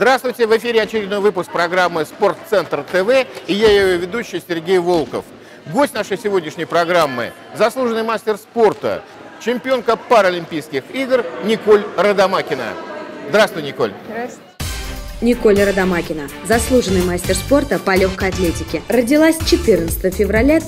Здравствуйте! В эфире очередной выпуск программы «Спортцентр ТВ» и я ее ведущий Сергей Волков. Гость нашей сегодняшней программы – заслуженный мастер спорта, чемпионка Паралимпийских игр Николь Родомакина. Здравствуй, Николь! Здравствуйте. Николь Родомакина, заслуженный мастер спорта по легкой атлетике. Родилась 14 февраля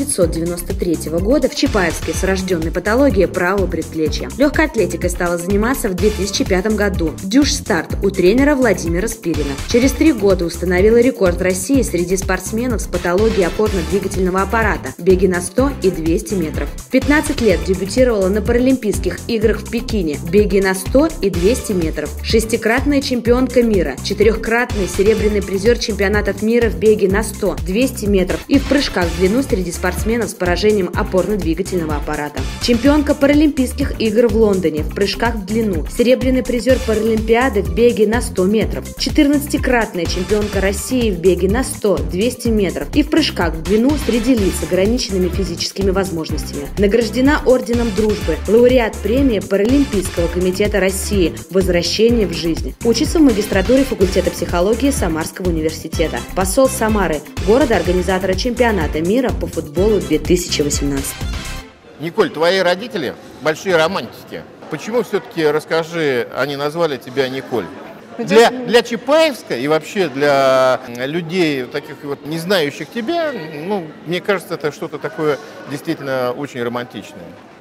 1993 года в Чапаевске с врожденной патологией правого предплечья. Легкой атлетикой стала заниматься в 2005 году. Дюш-старт у тренера Владимира Спирина. Через 3 года установила рекорд России среди спортсменов с патологией опорно-двигательного аппарата – беги на 100 и 200 метров. В 15 лет дебютировала на Паралимпийских играх в Пекине – беги на 100 и 200 метров. Шестикратная чемпионка мира, 4-кратный серебряный призер чемпионатов мира в беге на 100, 200 метров и в прыжках в длину среди спортсменов с поражением опорно-двигательного аппарата. Чемпионка Паралимпийских игр в Лондоне в прыжках в длину, серебряный призер Паралимпиады в беге на 100 метров, 14-кратная чемпионка России в беге на 100, 200 метров и в прыжках в длину среди лиц с ограниченными физическими возможностями. Награждена орденом Дружбы, лауреат премии Паралимпийского комитета России «Возвращение в жизнь». Учится в магистратуре факультета психологии Самарского университета. Посол Самары, города-организатора чемпионата мира по футболу 2018. Николь, твои родители большие романтики. Почему все-таки, расскажи, они назвали тебя Николь? Для Чапаевска и вообще для людей, таких вот не знающих тебя, мне кажется, это что-то такое действительно очень романтичное.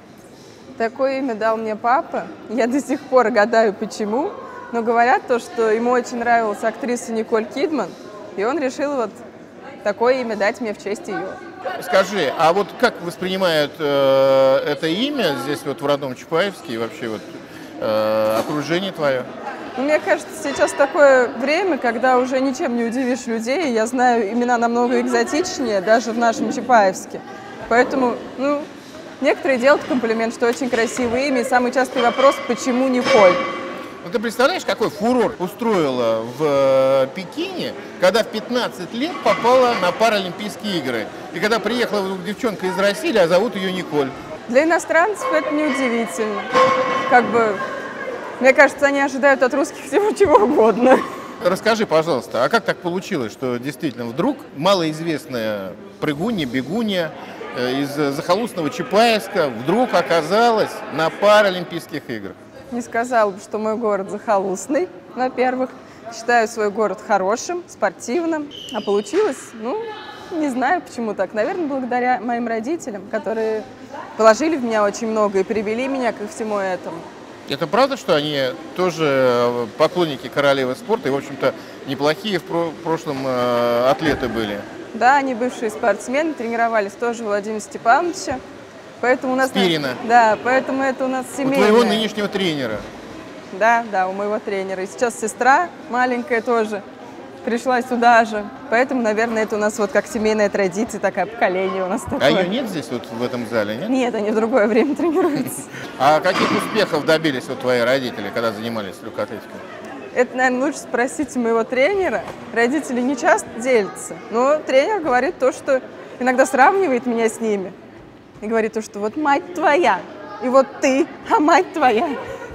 Такое имя дал мне папа. Я до сих пор гадаю, почему. Но говорят то, что ему очень нравилась актриса Николь Кидман, и он решил вот такое имя дать мне в честь ее. Скажи, а вот как воспринимают это имя здесь вот в родном Чапаевске и вообще вот окружение твое? Мне кажется, сейчас такое время, когда уже ничем не удивишь людей. Я знаю имена намного экзотичнее, даже в нашем Чапаевске. Поэтому, некоторые делают комплимент, что очень красивое имя. И самый частый вопрос, почему Николь? Ты представляешь, какой фурор устроила в Пекине, когда в 15 лет попала на Паралимпийские игры. И когда приехала девчонка из России, а зовут ее Николь. Для иностранцев это неудивительно. Мне кажется, они ожидают от русских всего чего угодно. Расскажи, пожалуйста, а как так получилось, что действительно вдруг малоизвестная прыгунья, бегунья из захолустного Чапаевска вдруг оказалась на Паралимпийских играх? Не сказала бы, что мой город захолустный, во-первых. Считаю свой город хорошим, спортивным. А получилось, не знаю, почему так. Наверное, благодаря моим родителям, которые положили в меня очень много и привели меня ко всему этому. Это правда, что они тоже поклонники королевы спорта и, в общем-то, неплохие в прошлом атлеты были? Да, они бывшие спортсмены, тренировались тоже у Владимира Степановича. Поэтому у нас Спирина. Да, поэтому это у нас семейное. У твоего нынешнего тренера. Да, у моего тренера. И сейчас сестра маленькая тоже пришла сюда же. Поэтому, наверное, это у нас вот как семейная традиция, такое поколение у нас такое. А ее нет здесь, вот в этом зале, нет? Нет, они в другое время тренируются. А каких успехов добились вот твои родители, когда занимались легкой атлетикой? Это, наверное, лучше спросить у моего тренера. Родители не часто делятся, но тренер говорит то, что иногда сравнивает меня с ними. И говорит то, что вот мать твоя, и вот ты, а мать твоя.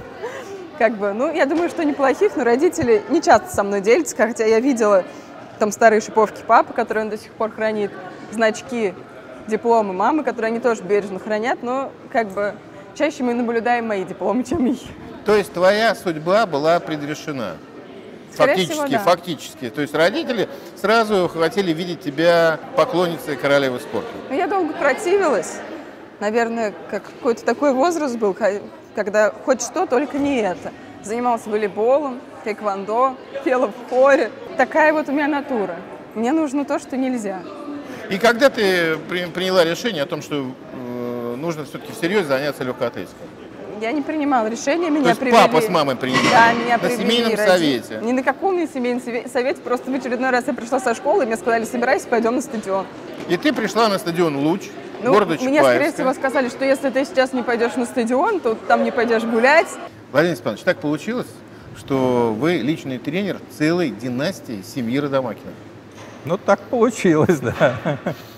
Я думаю, что неплохих, но родители не часто со мной делятся, хотя я видела там старые шиповки папы, которые он до сих пор хранит, значки, дипломы мамы, которые они тоже бережно хранят, но чаще мы наблюдаем мои дипломы, чем их. То есть твоя судьба была предрешена? Фактически. То есть родители сразу хотели видеть тебя поклонницей королевы спорта? Я долго противилась. Наверное, какой-то такой возраст был, когда хоть что, только не это. Занималась волейболом, тэквондо, пела в хоре. Такая вот у меня натура. Мне нужно то, что нельзя. И когда ты приняла решение о том, что нужно все-таки всерьез заняться легкой атлетикой? Я не принимала решения, меня То есть привели. Папа с мамой принимали? Да, меня на семейном совете? Ни на каком не семейном совете, просто в очередной раз я пришла со школы, и мне сказали, собирайся, пойдем на стадион. И ты пришла на стадион «Луч» города Чапаевска. Мне, скорее всего, сказали, что если ты сейчас не пойдешь на стадион, то там не пойдешь гулять. Владимир Степанович, так получилось, что вы личный тренер целой династии семьи Родомакиных? Так получилось, да.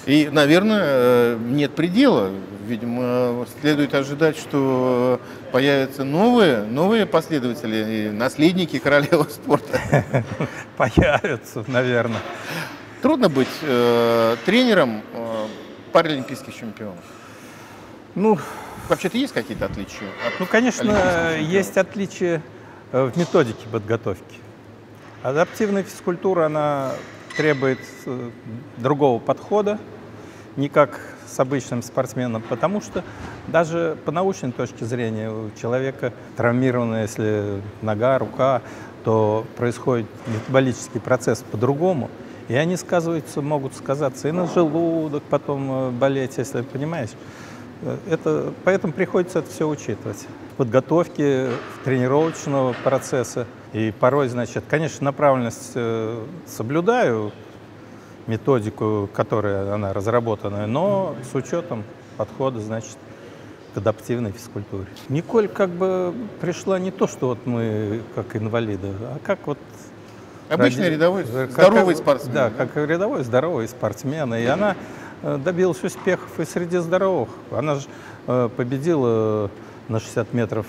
И, наверное, нет предела. Видимо, следует ожидать, что появятся новые последователи и наследники королевы спорта. Появятся, наверное. Трудно быть тренером паралимпийских чемпионов. Ну, вообще-то есть какие-то отличия? Ну, конечно, есть отличия в методике подготовки. Адаптивная физкультура, она требует другого подхода, не как с обычным спортсменом, потому что даже по научной точке зрения у человека травмированная, если нога, рука, то происходит метаболический процесс по-другому, и они могут сказаться и на желудок, потом болеть, если понимаешь. Поэтому приходится это все учитывать. В подготовке тренировочного процесса и порой, значит, конечно, направленность соблюдаю, методику, которая она разработана, но с учетом подхода, значит, к адаптивной физкультуре. Николь как бы пришла не то, что вот мы как инвалиды, а как вот обычный рядовой, здоровый спортсмен. Да, как рядовой, здоровый спортсмен. И она добилась успехов и среди здоровых. Она же победила на 60 метров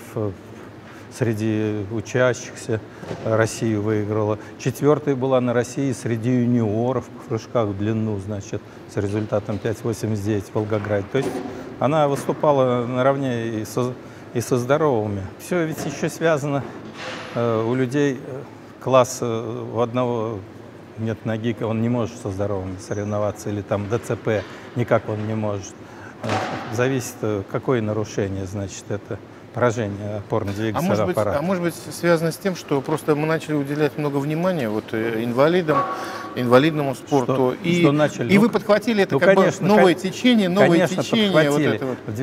среди учащихся, Россию выиграла. 4-я была на России среди юниоров в прыжках в длину, значит, с результатом 5,89 в Волгограде. То есть она выступала наравне и со здоровыми. Все ведь еще связано у людей класса у одного нет ноги, он не может со здоровыми соревноваться, или там ДЦП, никак он не может. Зависит, какое нарушение, значит, это поражение опорно-двигательного аппарата. А может быть, связано с тем, что просто мы начали уделять много внимания вот инвалидному спорту, и вы подхватили это как бы новое течение, подхватили. Вот это вот. В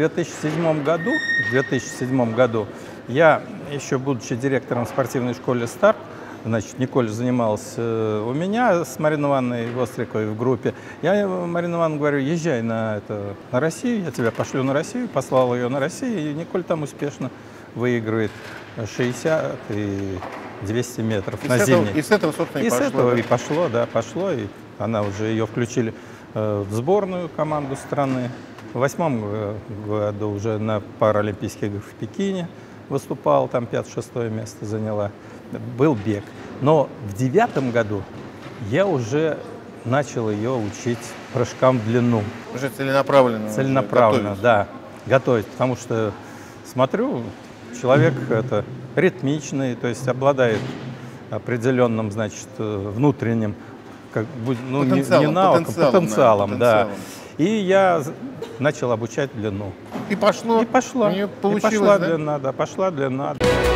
2007 году я, еще будучи директором спортивной школы «Старт», значит, Николь занималась у меня с Мариной Ивановной Востриковой в группе. Я Марине Ивановне говорю, езжай на Россию, я тебя пошлю на Россию. Послал ее на Россию, и Николь там успешно выигрывает 60 и 200 метров на зимней. И с этого, собственно, и пошло. И с этого и пошло, да, пошло. И она уже, ее включили в сборную команду страны. В 2008 году уже на Паралимпийских играх в Пекине выступала, там 5-6 место заняла. Был бег. Но в 2009 году я уже начал ее учить прыжкам в длину. Уже целенаправленно. Целенаправленно, да, готовить. Потому что смотрю, человек это ритмичный, то есть обладает определенным, значит, внутренним, ну, потенциалом, да. И я начал обучать длину. И пошло. И пошла. И пошла, да? Длина, да, пошла длина.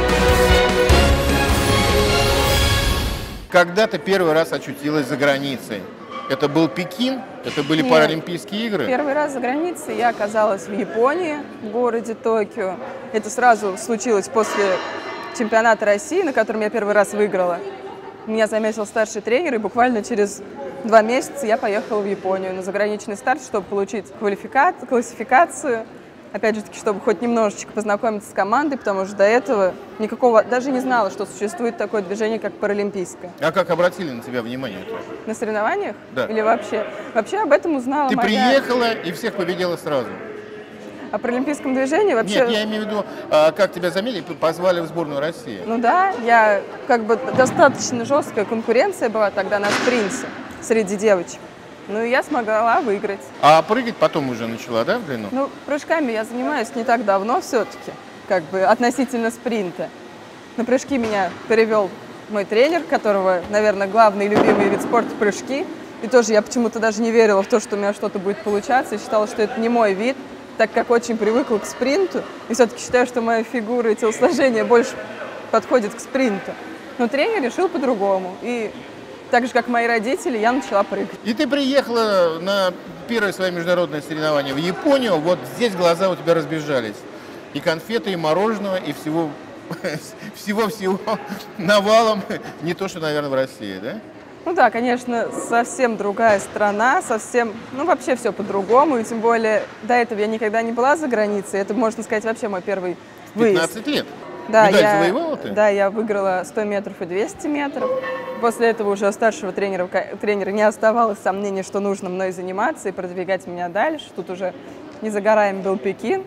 Когда ты первый раз очутилась за границей? Это был Пекин? Это были Паралимпийские игры? Первый раз за границей я оказалась в Японии, в городе Токио. Это сразу случилось после чемпионата России, на котором я первый раз выиграла. Меня заметил старший тренер, и буквально через 2 месяца я поехала в Японию на заграничный старт, чтобы получить классификацию. Опять же таки, чтобы хоть немножечко познакомиться с командой, потому что до этого даже не знала, что существует такое движение, как паралимпийское. А как обратили на тебя внимание? На соревнованиях? Да. Или вообще? Вообще об этом узнала Ты приехала и всех победила сразу? О паралимпийском движении вообще... Нет, я имею в виду, как тебя заметили, позвали в сборную России. Ну да, достаточно жесткая конкуренция была тогда на спринте среди девочек. Ну и я смогла выиграть. А прыгать потом уже начала, да, в длину? Ну, прыжками я занимаюсь не так давно все-таки, относительно спринта. На прыжки меня перевел мой тренер, которого, наверное, главный и любимый вид спорта – прыжки. И тоже я почему-то даже не верила в то, что у меня что-то будет получаться, и считала, что это не мой вид, так как очень привыкла к спринту. И все-таки считаю, что моя фигура и телосложение больше подходит к спринту. Но тренер решил по-другому. И так же, как мои родители, я начала прыгать. И ты приехала на первое свое международное соревнование в Японию, вот здесь глаза у тебя разбежались. И конфеты, и мороженого, и всего-всего навалом, не то, что, наверное, в России, да? Ну да, конечно, совсем другая страна, вообще все по-другому, и тем более до этого я никогда не была за границей, это, можно сказать, вообще мой первый выезд. 15 лет? Да, Медаль завоевала ты? Да, я выиграла 100 метров и 200 метров. после этого уже у старшего тренера не оставалось сомнений, что нужно мной заниматься и продвигать меня дальше. Тут уже не за горами был Пекин.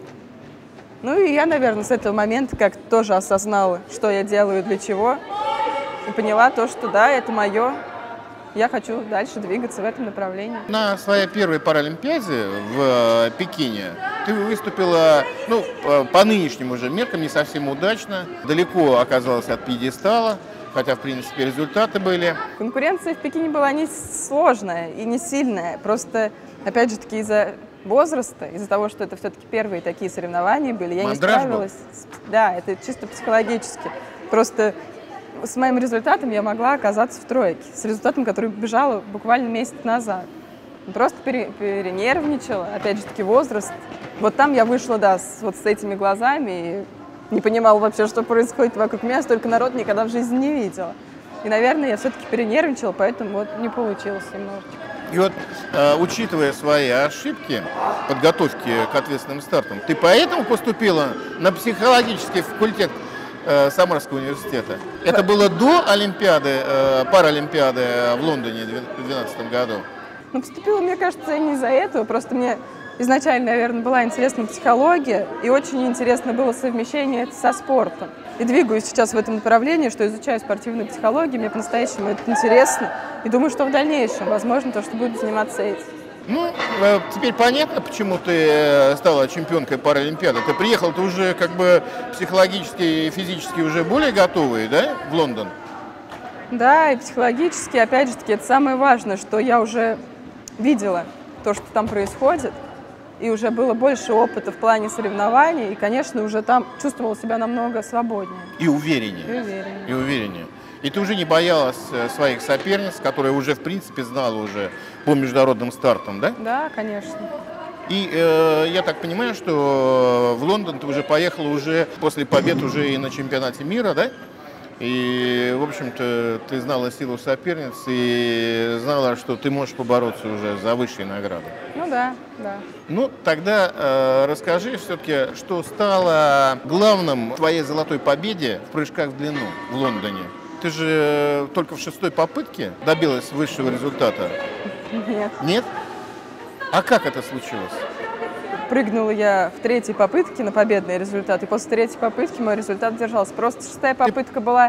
Ну и я, наверное, с этого момента как-то тоже осознала, что я делаю и для чего. И поняла то, что да, это мое. Я хочу дальше двигаться в этом направлении. На своей первой паралимпиаде в Пекине ты выступила, ну, по нынешним уже меркам не совсем удачно. Далеко оказалась от пьедестала, хотя, в принципе, результаты были. Конкуренция в Пекине была не сложная и не сильная. Просто, опять же таки, из-за возраста, из-за того, что это все-таки первые такие соревнования были, я не справилась. Да, это чисто психологически. Просто с моим результатом я могла оказаться в тройке. С результатом, который бежала буквально месяц назад. Просто перенервничала, опять же таки возраст. Вот там я вышла, да, вот с этими глазами и не понимала вообще, что происходит вокруг меня. Столько народ никогда в жизни не видела. И, наверное, я все-таки перенервничала, поэтому вот не получилось немножечко. И вот, учитывая свои ошибки подготовки к ответственным стартам, ты поэтому поступила на психологический факультет Самарского университета? Это было до Олимпиады, Паралимпиады в Лондоне в 2012 году? Ну, поступила, мне кажется, не из-за этого. Просто мне изначально, наверное, была интересна психология, и очень интересно было совмещение это со спортом. И двигаюсь сейчас в этом направлении, что изучаю спортивную психологию, мне по-настоящему это интересно. И думаю, что в дальнейшем, возможно, то, что буду заниматься этим. Ну, теперь понятно, почему ты стала чемпионкой Паралимпиады. Ты приехала, ты уже как бы психологически и физически уже более готовый, да, в Лондон? Да, и психологически, опять же таки, это самое важное, что я уже видела то, что там происходит, и уже было больше опыта в плане соревнований, и, конечно, уже там чувствовала себя намного свободнее. И увереннее. И увереннее. И ты уже не боялась своих соперниц, которые уже, в принципе, знала уже по международным стартам, да? Да, конечно. И я так понимаю, что в Лондон ты уже поехала уже после побед уже и на чемпионате мира, да? И, в общем-то, ты знала силу соперниц и знала, что ты можешь побороться уже за высшие награды. Ну да, да. Ну, тогда расскажи все-таки, что стало главным в твоей золотой победе в прыжках в длину в Лондоне. Ты же только в 6-й попытке добилась высшего результата? Нет. Нет? А как это случилось? Прыгнула я в 3-й попытке на победный результат, и после 3-й попытки мой результат держался. Просто 6-я попытка была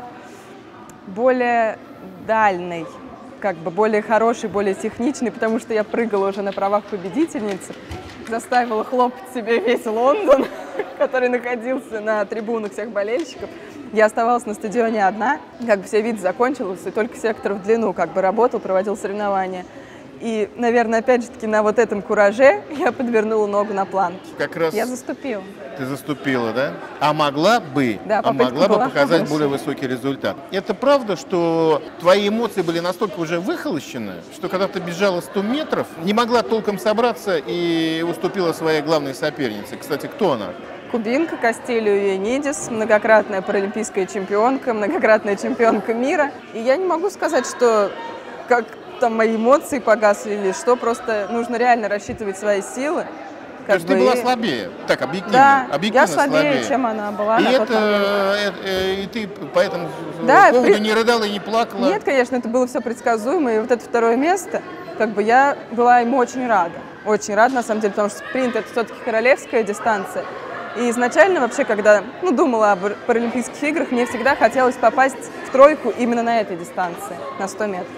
более дальной, как бы более хорошей, более техничной, потому что я прыгала уже на правах победительницы, заставила хлопать себе весь Лондон, который находился на трибунах всех болельщиков. Я оставалась на стадионе одна, как бы все виды закончились, и только сектор в длину как бы работал, проводил соревнования. И, наверное, опять же таки на вот этом кураже я подвернула ногу на планке. Как раз я заступила. Ты заступила, да? А могла бы, да, могла бы показать более высокий результат. Это правда, что твои эмоции были настолько уже выхолощены, что когда ты бежала 100 метров, не могла толком собраться и уступила своей главной сопернице. Кстати, кто она? Кубинка Кастелио Ионидис, многократная паралимпийская чемпионка, многократная чемпионка мира. И я не могу сказать, что как там мои эмоции погасли или что, просто нужно реально рассчитывать свои силы. То есть ты была слабее, так, объективно? Да, объективно я слабее, чем она была. И ты по этому поводу не рыдала и не плакала? Нет, конечно, это было все предсказуемо, и вот это 2-е место, как бы я была им очень рада. Очень рада, на самом деле, потому что спринт — это все-таки королевская дистанция. И изначально вообще, когда думала об Паралимпийских играх, мне всегда хотелось попасть в тройку именно на этой дистанции, на 100 метров.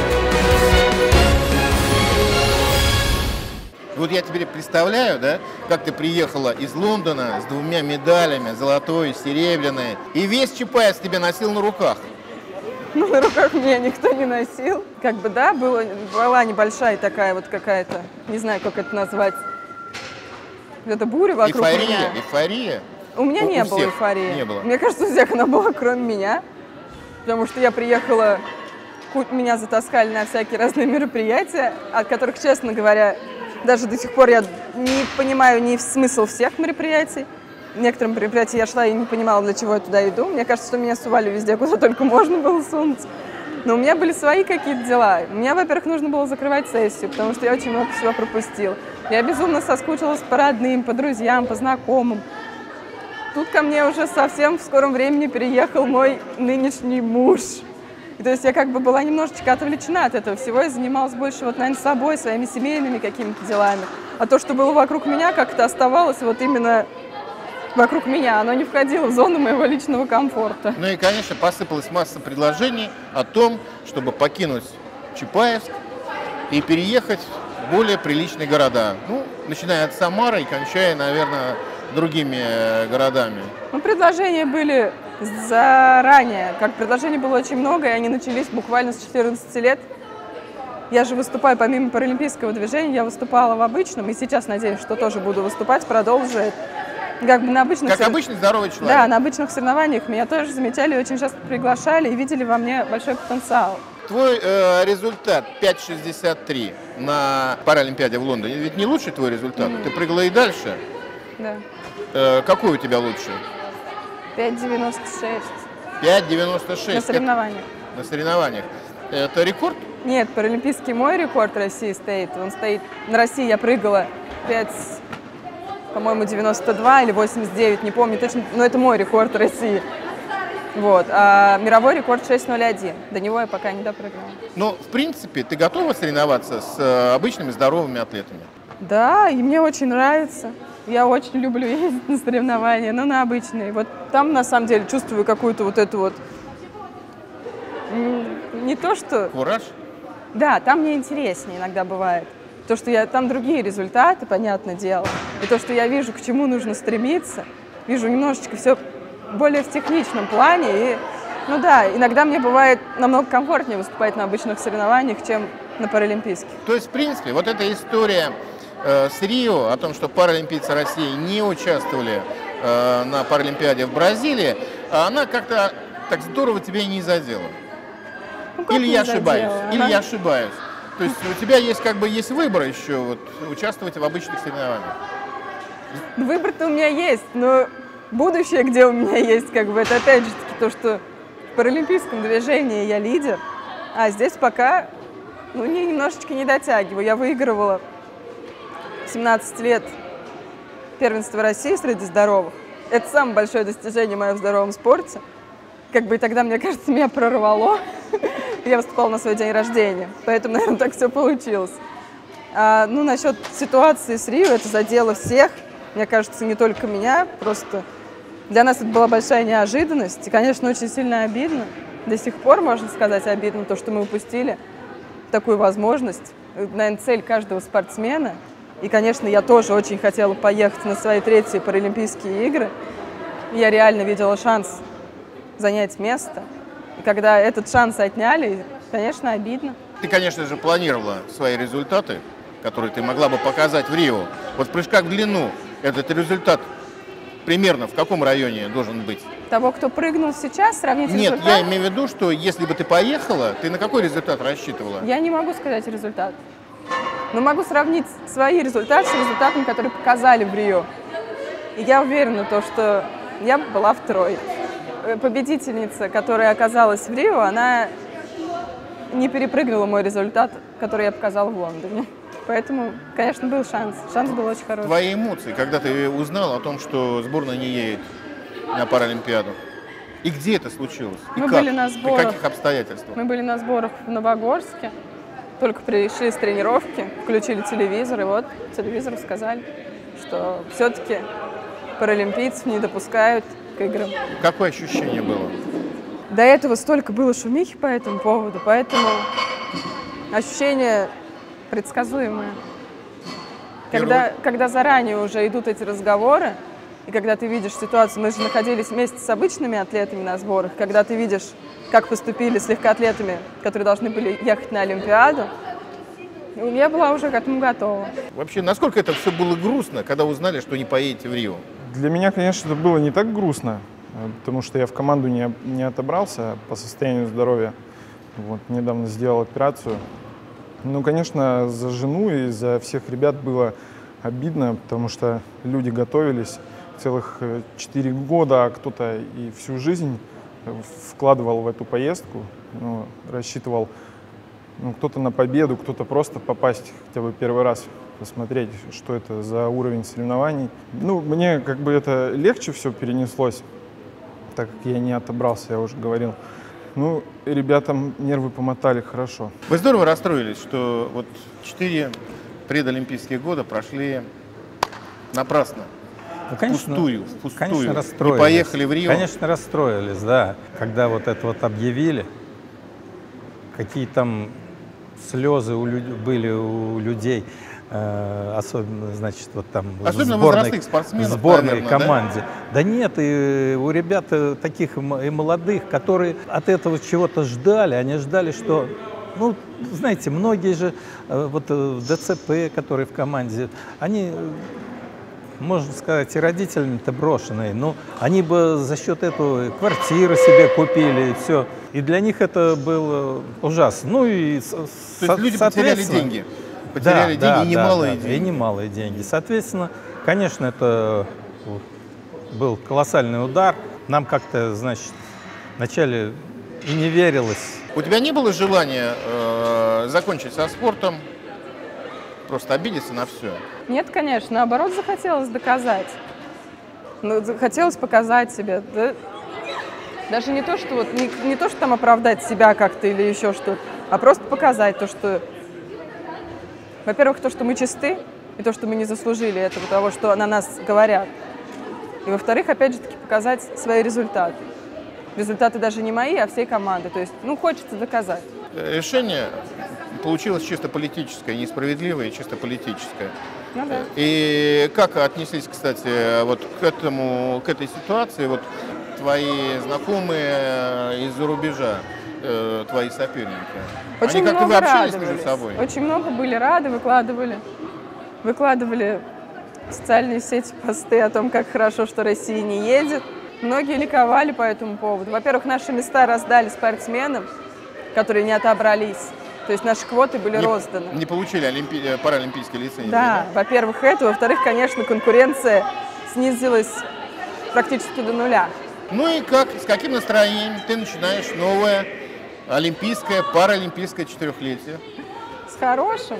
Вот я теперь представляю, да, как ты приехала из Лондона с 2 медалями, золотой, серебряной, и весь Чапаев тебя носил на руках. Ну, на руках меня никто не носил. Как бы, да, была небольшая такая вот какая-то, не знаю, как это назвать, это буря вокруг меня. Эйфория? У меня не было эйфории. Не было. Мне кажется, у всех она была, кроме меня. Потому что я приехала, меня затаскали на всякие разные мероприятия, от которых, честно говоря, даже до сих пор я не понимаю ни смысл всех мероприятий. Некоторым мероприятиям я шла и не понимала, для чего я туда иду. Мне кажется, что меня сували везде, куда только можно было сунуться. Но у меня были свои какие-то дела. Мне, во-первых, нужно было закрывать сессию, потому что я очень много всего пропустила. Я безумно соскучилась по родным, по друзьям, по знакомым. Тут ко мне уже совсем в скором времени переехал мой нынешний муж. И то есть я как бы была немножечко отвлечена от этого всего и занималась больше, вот, наверное, собой, своими семейными какими-то делами. А то, что было вокруг меня, как-то оставалось вот именно вокруг меня. Оно не входило в зону моего личного комфорта. Ну и, конечно, посыпалась масса предложений о том, чтобы покинуть Чапаевск и переехать в более приличные города. Ну, начиная от Самары и кончая, наверное, другими городами. Ну, предложения были заранее. Как предложений было очень много, и они начались буквально с 14 лет. Я же выступаю, помимо паралимпийского движения, я выступала в обычном, и сейчас надеюсь, что тоже буду выступать, продолжу. Как бы на обычных обычный здоровый человек. Да, на обычных соревнованиях меня тоже замечали, очень часто приглашали и видели во мне большой потенциал. Твой результат 5,63 на Паралимпиаде в Лондоне, ведь не лучший твой результат? Ты прыгала и дальше. Да. Какой у тебя лучший? 5,96. 5,96. На соревнованиях. На соревнованиях. Это рекорд? Нет, паралимпийский мой рекорд России стоит. Он стоит. На России я прыгала 5, по-моему, 92 или 89, не помню точно, но это мой рекорд России. Вот. А мировой рекорд 6,01. До него я пока не допрыгнула. Ну, в принципе, ты готова соревноваться с обычными здоровыми атлетами? Да, и мне очень нравится. Я очень люблю ездить на соревнования, но на обычные. Вот там, на самом деле, чувствую какую-то вот эту вот... Не то, что... Кураж? Да, там мне интереснее иногда бывает. То, что там другие результаты, понятное дело. И то, что я вижу, к чему нужно стремиться. Вижу немножечко все более в техничном плане. И, ну да, иногда мне бывает намного комфортнее выступать на обычных соревнованиях, чем на паралимпийских. То есть, в принципе, вот эта история с Рио, о том, что паралимпийцы России не участвовали на Паралимпиаде в Бразилии, она как-то так здорово тебя и не задела. Ну, Или я ошибаюсь, или я ошибаюсь. То есть у тебя есть как бы есть выбор еще вот, участвовать в обычных соревнованиях. Выбор-то у меня есть, но будущее, где у меня есть, как бы это опять же таки то, что в паралимпийском движении я лидер, а здесь пока немножечко не дотягиваю. Я выигрывала 17 лет первенство России среди здоровых. Это самое большое достижение мое в здоровом спорте. Как бы и тогда, мне кажется, меня прорвало. Я выступала на свой день рождения, поэтому, наверное, так все получилось. Насчет ситуации с Рио, это задело всех. Мне кажется, не только меня, просто для нас это была большая неожиданность. И, конечно, очень сильно обидно. До сих пор, можно сказать, обидно то, что мы упустили такую возможность. Наверное, цель каждого спортсмена. И, конечно, я тоже очень хотела поехать на свои 3-е Паралимпийские игры. Я реально видела шанс занять место. И когда этот шанс отняли, конечно, обидно. Ты, конечно же, планировала свои результаты, которые ты могла бы показать в Рио. Вот в прыжках в длину этот результат примерно в каком районе должен быть? Того, кто прыгнул сейчас, сравнить результат? Нет, я имею в виду, что если бы ты поехала, ты на какой результат рассчитывала? Я не могу сказать результат. Но могу сравнить свои результаты с результатом, который показали в Рио. И я уверена, что я была в 3-е. Победительница, которая оказалась в Рио, она не перепрыгнула мой результат, который я показала в Лондоне. Поэтому, конечно, был шанс. Шанс был очень хороший. Твои эмоции, когда ты узнала о том, что сборная не едет на Паралимпиаду? И где это случилось? Мы были на сборах. При каких обстоятельствах? Мы были на сборах в Новогорске. Только пришли с тренировки, включили телевизор, и вот телевизору сказали, что все-таки паралимпийцев не допускают к играм. Какое ощущение было? До этого столько было шумихи по этому поводу, поэтому ощущение предсказуемое. Когда заранее уже идут эти разговоры, и когда ты видишь ситуацию, мы же находились вместе с обычными атлетами на сборах, когда ты видишь, как поступили с легкоатлетами, которые должны были ехать на Олимпиаду, я была уже к этому готова. Вообще, насколько это все было грустно, когда узнали, что не поедете в Рио? Для меня, конечно, это было не так грустно, потому что я в команду не отобрался по состоянию здоровья. Вот, недавно сделал операцию. Ну, конечно, за жену и за всех ребят было обидно, потому что люди готовились целых 4 года, а кто-то и всю жизнь вкладывал в эту поездку, рассчитывал кто-то на победу, кто-то просто попасть хотя бы первый раз, посмотреть, что это за уровень соревнований. Мне как бы это легче все перенеслось, так как я не отобрался, я уже говорил. Ну, ребятам нервы помотали хорошо. Вы здорово расстроились, что вот 4 предолимпийских года прошли напрасно. Ну, конечно, Впустую. Конечно, И расстроились. поехали в Рио. Конечно, расстроились, да. Когда вот это вот объявили, какие там слезы были у людей, особенно, значит, вот там Особенно в возрастных спортсменов, сборной наверное, команде. Да нет, и у ребят таких и молодых, которые от этого чего-то ждали, они ждали, что, ну, знаете, многие же вот ДЦП, которые в команде, они, можно сказать, и родителями-то брошенные, но они бы за счет этого квартиры себе купили, и все. И для них это было ужасно. Ну и, То есть люди потеряли деньги. Потеряли деньги, и немалые деньги. И немалые деньги. Соответственно, конечно, это был колоссальный удар. Нам как-то, значит, вначале и не верилось. У тебя не было желания закончить со спортом, просто обидеться на все? Нет, конечно, наоборот, захотелось доказать. Ну, захотелось показать себя. Да? Даже не то, что вот не то, что там оправдать себя как-то или еще что-то, а просто показать то, что, во-первых, то, что мы чисты, и то, что мы не заслужили этого, того, что на нас говорят. И, во-вторых, опять же таки, показать свои результаты. Результаты даже не мои, а всей команды. То есть, ну, хочется доказать. Решение получилось чисто политическое, несправедливое и чисто политическое. Ну, да. И как отнеслись, кстати, вот к этой ситуации, вот твои знакомые из-за рубежа, твои соперники? Очень Они как-то много вы общались радовались. между собой? Очень много были рады, выкладывали в социальные сети посты о том, как хорошо, что Россия не едет. Многие ликовали по этому поводу. Во-первых, наши места раздали спортсменам, которые не отобрались. То есть наши квоты были розданы. Не получили паралимпийские лицензии? Да, во-первых, это. Во-вторых, конечно, конкуренция снизилась практически до нуля. Ну и с каким настроением ты начинаешь новое олимпийское, паралимпийское четырехлетие? С хорошим.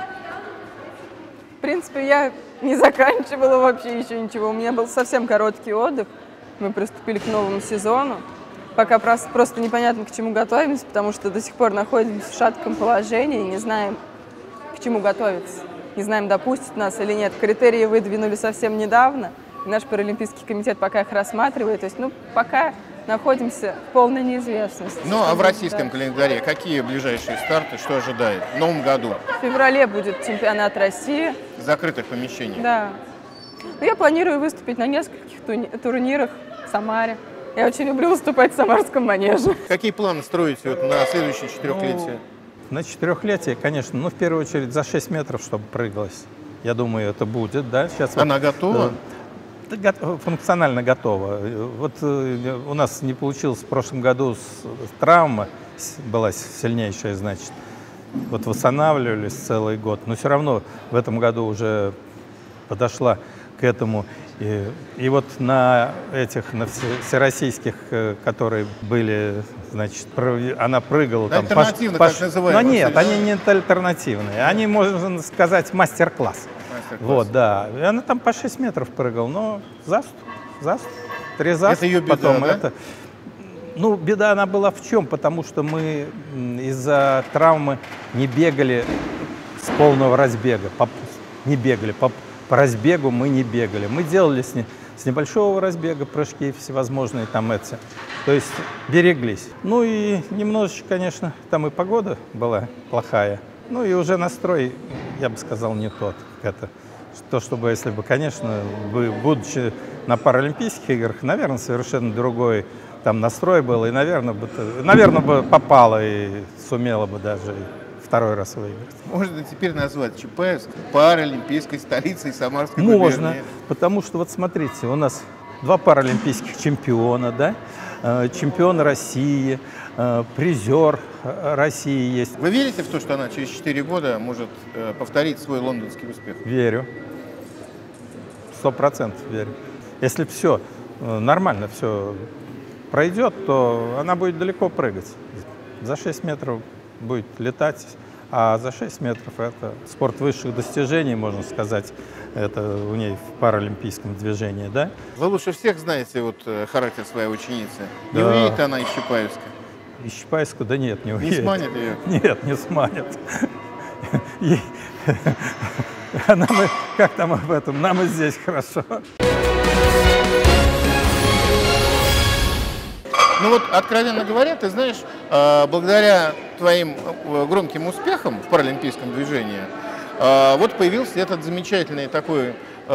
В принципе, я не заканчивала вообще еще ничего. У меня был совсем короткий отдых. Мы приступили к новому сезону. Пока просто непонятно, к чему готовимся, потому что до сих пор находимся в шатком положении, не знаем, к чему готовиться. Не знаем, допустят нас или нет. Критерии выдвинули совсем недавно. И наш паралимпийский комитет пока их рассматривает. То есть, ну, пока находимся в полной неизвестности. Ну, а в российском календаре какие ближайшие старты, что ожидает в новом году? В феврале будет чемпионат России. Закрытых помещений? Да. Ну, я планирую выступить на нескольких турнирах в Самаре. Я очень люблю выступать в Самарском манеже. Какие планы строите вот на следующее четырехлетие? На четырехлетие, конечно, ну, в первую очередь, за 6 метров, чтобы прыгалось. Я думаю, это будет, да? Сейчас Она готова? Функционально готова. Вот у нас не получилось в прошлом году травма, была сильнейшая, значит. Вот восстанавливались целый год, но все равно в этом году уже подошла к этому. И вот на всероссийских, которые были, значит, она прыгала там. Альтернативно, как называемые. Но нет, они не альтернативные. Они, можно сказать, мастер-класс. Вот, да. И она там по 6 метров прыгала, но заступ, 3 заступа. Это ее беда, потом да? это. Ну, беда она была в чем? Потому что мы из-за травмы не бегали с полного разбега. Не бегали. По разбегу мы не бегали. Мы делали с небольшого разбега прыжки всевозможные там эти. То есть береглись. Ну и немножечко, конечно, там и погода была плохая. Ну и уже настрой, я бы сказал, не тот. Это то, чтобы, если бы, конечно, будучи на Паралимпийских играх, наверное, совершенно другой там настрой был, и, наверное, бы попало и сумела бы даже второй раз выиграть. Можно теперь назвать Чапаевск паралимпийской столицей Самарской губернии? Можно, потому что, вот смотрите, у нас 2 паралимпийских чемпиона, да? Чемпион России, призер России есть. Вы верите в то, что она через 4 года может повторить свой лондонский успех? Верю. 100% верю. Если все нормально, все пройдет, то она будет далеко прыгать. За 6 метров будет летать, а за 6 метров это спорт высших достижений, можно сказать, это у ней в паралимпийском движении, да? Вы лучше всех знаете вот характер своей ученицы. Не Да. уедет она из Чапаевска? Из Чапаевска? Да нет, не уедет. Не сманит ее? Нет, не сманит. А нам, как там об этом? Нам и здесь хорошо. Ну вот, откровенно говоря, ты знаешь, благодаря твоим громким успехам в паралимпийском движении, вот появился этот замечательный такой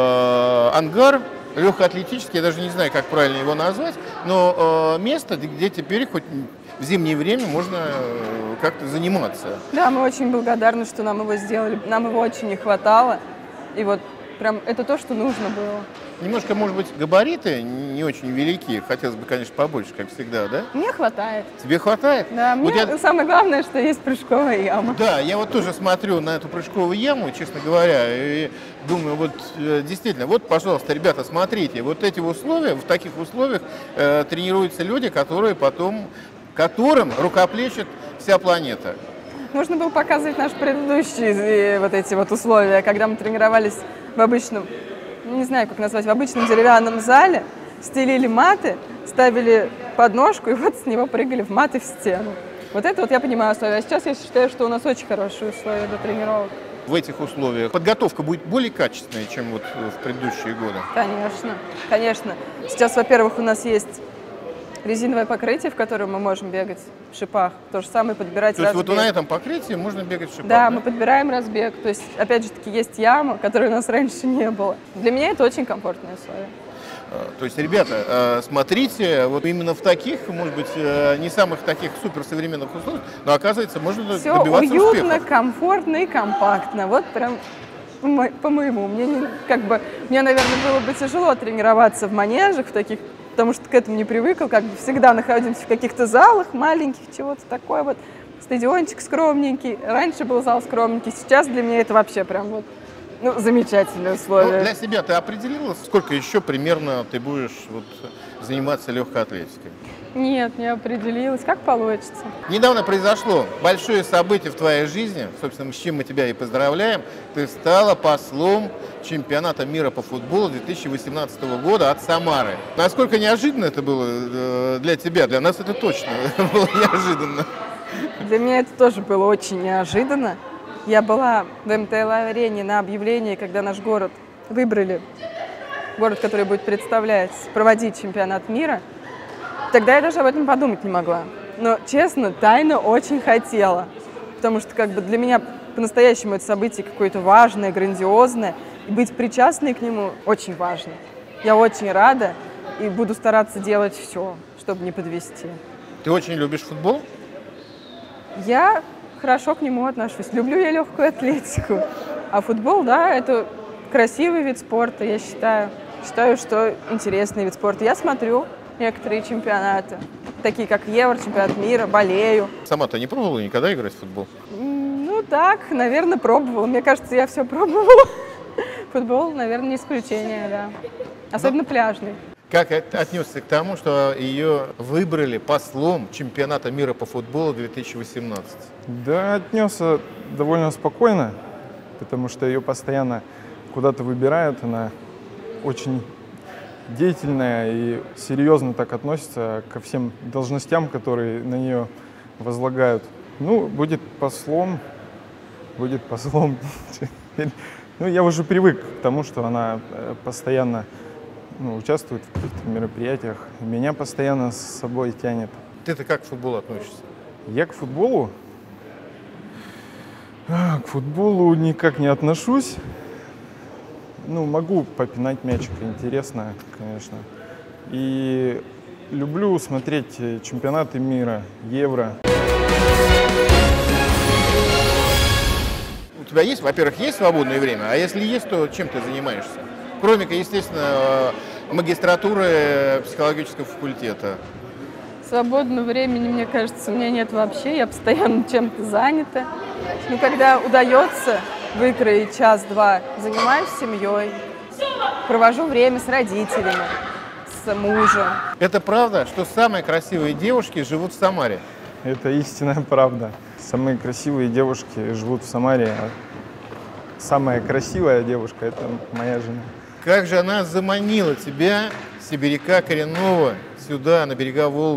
ангар, легкоатлетический, я даже не знаю, как правильно его назвать, но место, где теперь хоть в зимнее время можно как-то заниматься. Да, мы очень благодарны, что нам его сделали. Нам его очень не хватало. И вот прям это то, что нужно было. Немножко, может быть, габариты не очень велики. Хотелось бы, конечно, побольше, как всегда, да? Мне хватает. Тебе хватает? Да, Вот мне самое главное, что есть прыжковая яма. Да, я вот тоже смотрю на эту прыжковую яму, честно говоря, и думаю, вот действительно, вот, пожалуйста, ребята, смотрите, вот эти условия, в таких условиях тренируются люди, которые потом, которым рукоплещет вся планета. Нужно было показывать наши предыдущие вот эти вот условия, когда мы тренировались в обычном, не знаю, как назвать, в обычном деревянном зале, стелили маты, ставили подножку и вот с него прыгали в маты в стену. Вот это вот я понимаю условия. А сейчас я считаю, что у нас очень хорошие условия для тренировок. В этих условиях подготовка будет более качественной, чем вот в предыдущие годы? Конечно, конечно. Сейчас, во-первых, у нас есть резиновое покрытие, в котором мы можем бегать в шипах. То же самое подбирать разбег. То есть вот на этом покрытии можно бегать в шипах? Да, мы подбираем разбег. То есть, опять же таки, есть яма, которой у нас раньше не было. Для меня это очень комфортные условия. То есть, ребята, смотрите, вот именно в таких, может быть, не самых таких суперсовременных условиях, но, оказывается, можно все добиваться уютно, успехов. комфортно и компактно. Вот прям по моему мнению, мне, наверное, было бы тяжело тренироваться в манежах в таких, потому что к этому не привыкла, как бы всегда находимся в каких-то залах маленьких, чего-то такое вот, стадиончик скромненький. Раньше был зал скромненький, сейчас для меня это вообще прям вот, замечательные условия. Ну, для себя ты определила, сколько еще примерно ты будешь вот заниматься легкой атлетикой? Нет, не определилась, как получится. Недавно произошло большое событие в твоей жизни, собственно, с чем мы тебя и поздравляем. Ты стала послом чемпионата мира по футболу 2018 года от Самары. Насколько неожиданно это было для тебя? Для нас это точно было неожиданно. Для меня это тоже было очень неожиданно. Я была в МТЛ-арене на объявлении, когда наш город выбрали, город, который будет проводить чемпионат мира. Тогда я даже об этом подумать не могла. Но, честно, тайно очень хотела. Потому что для меня по-настоящему это событие какое-то важное, грандиозное. И быть причастной к нему очень важно. Я очень рада и буду стараться делать все, чтобы не подвести. Ты очень любишь футбол? Я хорошо к нему отношусь. Люблю я легкую атлетику. А футбол, да, это красивый вид спорта, я считаю. Считаю, что интересный вид спорта. Я смотрю некоторые чемпионаты, такие как Евро, чемпионат мира, болею. Сама-то не пробовала никогда играть в футбол? Ну так, наверное, пробовала. Мне кажется, я все пробовала. Футбол, наверное, не исключение, да. Особенно пляжный. Как отнесся к тому, что ее выбрали послом чемпионата мира по футболу 2018? Да, отнесся довольно спокойно, потому что ее постоянно куда-то выбирают. Она очень деятельная и серьезно так относится ко всем должностям, которые на нее возлагают. Ну, будет послом. Ну, я уже привык к тому, что она постоянно участвует в каких-то мероприятиях. Меня постоянно с собой тянет. Ты-то как к футболу относишься? Я к футболу? К футболу никак не отношусь. Могу попинать мячик, интересно, конечно. И люблю смотреть чемпионаты мира, Евро. У тебя есть, во-первых, есть свободное время, а если есть, то чем ты занимаешься? Кроме, естественно, магистратуры психологического факультета. Свободного времени, мне кажется, у меня нет вообще. Я постоянно чем-то занята. Но когда удается выкроить час-два, занимаюсь семьей, провожу время с родителями, с мужем. Это правда, что самые красивые девушки живут в Самаре? Это истинная правда. Самые красивые девушки живут в Самаре. А самая красивая девушка – это моя жена. Как же она заманила тебя, сибиряка коренного, сюда, на берега Волги?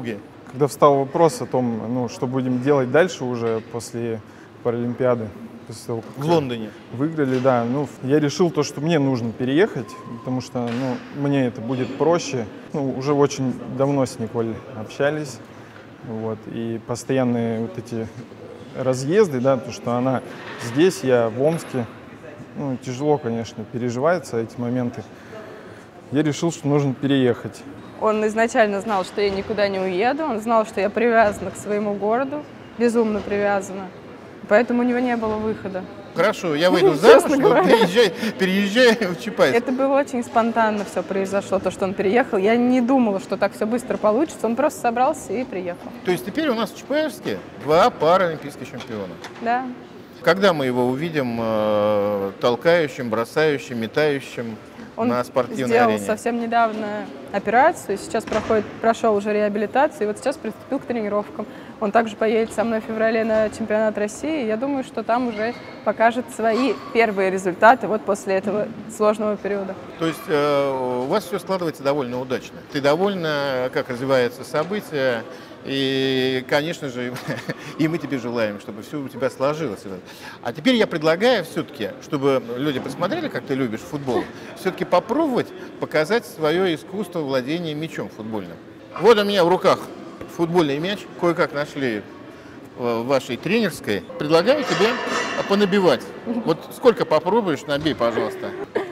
когда встал вопрос о том, ну, что будем делать дальше уже после Паралимпиады, после того, как В Лондоне. выиграли, да, ну, я решил то, что мне нужно переехать, потому что, ну, мне это будет проще. Ну, уже очень давно с Николь общались, вот, и постоянные вот эти разъезды, да, то, что она здесь, я в Омске, ну, тяжело, конечно, переживаются эти моменты. Я решил, что нужно переехать. Он изначально знал, что я никуда не уеду, он знал, что я привязана к своему городу, безумно привязана, поэтому у него не было выхода. Хорошо, я выйду замуж, Честно но говоря. переезжай в Чапаевск. Это было очень спонтанно все произошло, то, что он переехал. Я не думала, что так все быстро получится, он просто собрался и приехал. То есть теперь у нас в Чапаевске 2 паралимпийских чемпиона. Да. Когда мы его увидим толкающим, бросающим, метающим Он на спортивной сделал арене? совсем недавно операцию, сейчас прошел уже реабилитацию, и вот сейчас приступил к тренировкам. Он также поедет со мной в феврале на чемпионат России. Я думаю, что там уже покажет свои первые результаты вот после этого сложного периода. То есть у вас все складывается довольно удачно. Ты довольна, как развиваются события, и, конечно же, и мы тебе желаем, чтобы все у тебя сложилось. А теперь я предлагаю все-таки, чтобы люди посмотрели, как ты любишь футбол, все-таки попробовать показать свое искусство владения мячом футбольным. Вот у меня в руках футбольный мяч, кое-как нашли в вашей тренерской. Предлагаю тебе понабивать. Вот сколько попробуешь, набей, пожалуйста.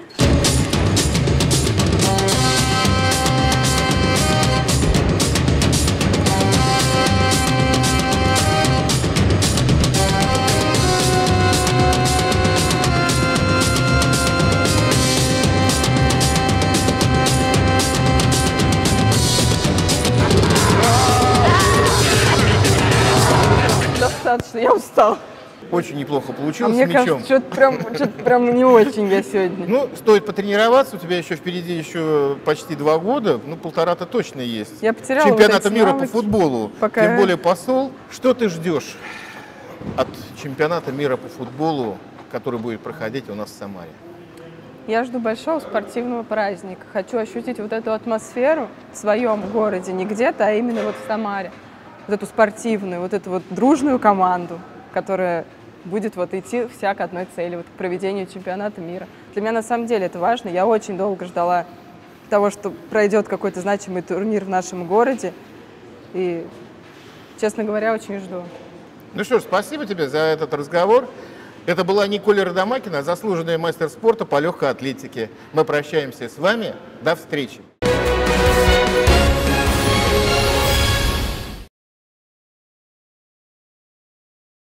Достаточно, я устала. Очень неплохо А получилось мне с мячом. кажется, что-то прям не очень я сегодня. Ну, стоит потренироваться, у тебя еще впереди еще почти 2 года, ну, 1,5 точно есть. Я потеряла Чемпионата вот эти мира навыки, по футболу, пока- тем более посол. Что ты ждешь от чемпионата мира по футболу, который будет проходить у нас в Самаре? Я жду большого спортивного праздника. Хочу ощутить вот эту атмосферу в своем городе, не где-то, а именно вот в Самаре. Вот эту спортивную, вот эту вот дружную команду, которая будет вот идти вся к одной цели, вот к проведению чемпионата мира. Для меня на самом деле это важно. Я очень долго ждала того, что пройдет какой-то значимый турнир в нашем городе. И, честно говоря, очень жду. Ну что ж, спасибо тебе за этот разговор. Это была Николь Родомакина, заслуженный мастер спорта по легкой атлетике. Мы прощаемся с вами. До встречи.